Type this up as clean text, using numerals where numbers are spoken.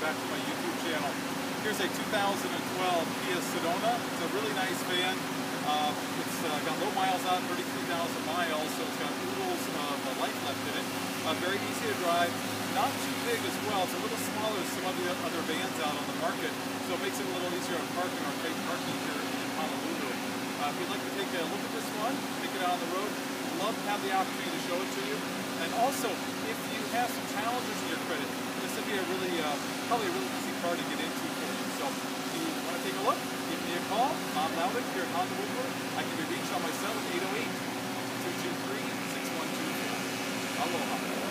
back to my YouTube channel. Here's a 2012 Kia Sedona. It's a really nice van. It's got low miles on, 33,000 miles, so it's got oodles of life left in it. Very easy to drive, not too big as well. It's a little smaller than some of the other vans out on the market, so it makes it a little easier on parking or paid parking here in Honolulu. If you'd like to take a look at this one, take it out on the road, love to have the opportunity to show it to you. And also, if you have some challenges in your credit, this would be a really, probably a really easy car to get into for you. So if you want to take a look, give me a call. Bob Loudon here at Honolulu. I can be reached on my cell at 808-223-6124. Aloha.